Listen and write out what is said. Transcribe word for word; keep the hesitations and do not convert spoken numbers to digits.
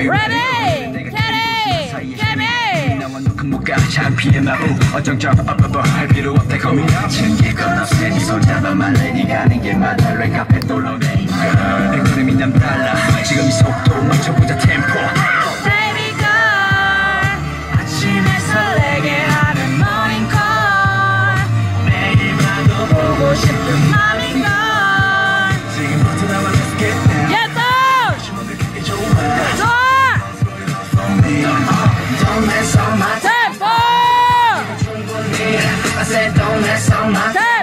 Ready, Kenny, Kenny. 나와 놓고 뭐가 창피해 마구 어정쩡 어버버 할 필요 없다 고민 챙길 건 없애 네 손잡아 말래 네 가는 게 맞아 랩 카페 돌로네 백분의 남 달라 지금 이 속도 맞춰보자 템포 Baby girl 아침에 설레게 하는 morning call 매일 봐도 보고 싶은 맘인 걸 지금부터 나와 let's get down Yes sir 그게 좋아 좋아 Don't mess on my tempo I said don't mess on my tempo